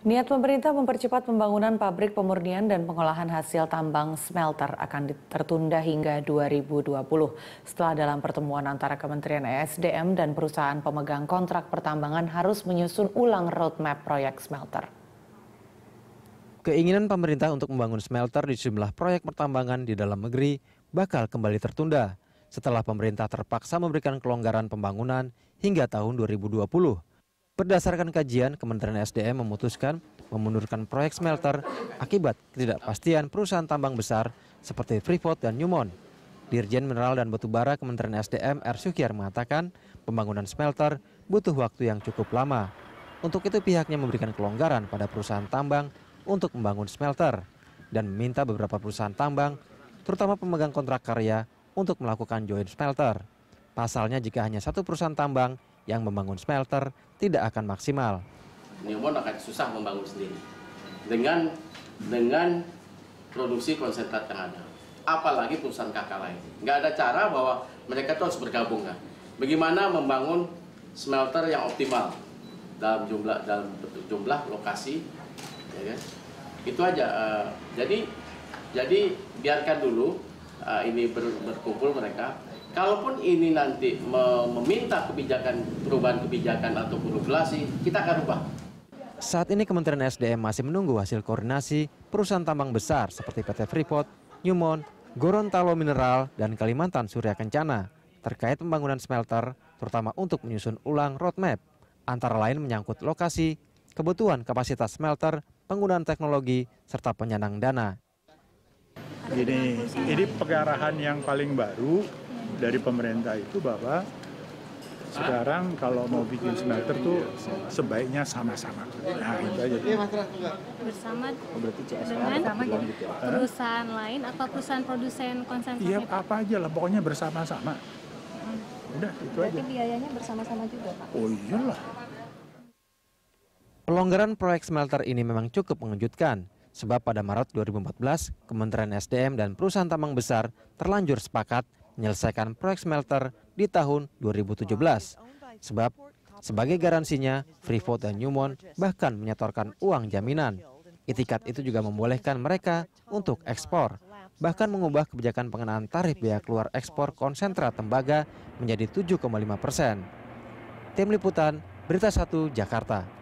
Niat pemerintah mempercepat pembangunan pabrik pemurnian dan pengolahan hasil tambang smelter akan tertunda hingga 2020 setelah dalam pertemuan antara Kementerian ESDM dan perusahaan pemegang kontrak pertambangan harus menyusun ulang roadmap proyek smelter. Keinginan pemerintah untuk membangun smelter di sejumlah proyek pertambangan di dalam negeri bakal kembali tertunda setelah pemerintah terpaksa memberikan kelonggaran pembangunan hingga tahun 2020. Berdasarkan kajian, Kementerian SDM memutuskan memundurkan proyek smelter akibat ketidakpastian perusahaan tambang besar seperti Freeport dan Newmont. Dirjen Mineral dan Batubara Kementerian SDM R. Syukyar mengatakan pembangunan smelter butuh waktu yang cukup lama. Untuk itu pihaknya memberikan kelonggaran pada perusahaan tambang untuk membangun smelter dan meminta beberapa perusahaan tambang, terutama pemegang kontrak karya, untuk melakukan joint smelter. Pasalnya jika hanya satu perusahaan tambang yang membangun smelter tidak akan maksimal. Newmont akan susah membangun sendiri dengan produksi konsentrat yang ada. Apalagi perusahaan kakak lain. Nggak ada cara bahwa mereka itu harus bergabung kan. Bagaimana membangun smelter yang optimal dalam jumlah lokasi, ya kan? Itu aja. Jadi biarkan dulu ini berkumpul mereka. Kalaupun ini nanti meminta perubahan kebijakan atau regulasi, kita akan rubah. Saat ini Kementerian SDM masih menunggu hasil koordinasi perusahaan tambang besar seperti PT Freeport, Newmont, Gorontalo Mineral, dan Kalimantan Surya Kencana terkait pembangunan smelter, terutama untuk menyusun ulang roadmap, antara lain menyangkut lokasi, kebutuhan kapasitas smelter, penggunaan teknologi, serta penyandang dana. Ini pengarahan yang paling baru dari pemerintah itu bahwa sekarang kalau mau bikin smelter tuh sebaiknya sama-sama. Nah itu aja. Bersama dengan perusahaan lain atau perusahaan produsen konsentrat? Iya apa aja lah, pokoknya bersama-sama. Udah itu aja. Berarti biayanya bersama-sama juga Pak? Oh iyalah. Pelonggaran proyek smelter ini memang cukup mengejutkan. Sebab pada Maret 2014, Kementerian SDM dan perusahaan tambang besar terlanjur sepakat menyelesaikan proyek smelter di tahun 2017. Sebab sebagai garansinya, Freeport dan Newmont bahkan menyetorkan uang jaminan. Itikat itu juga membolehkan mereka untuk ekspor, bahkan mengubah kebijakan pengenaan tarif biaya keluar ekspor konsentrat tembaga menjadi 7,5%. Tim Liputan, Berita 1, Jakarta.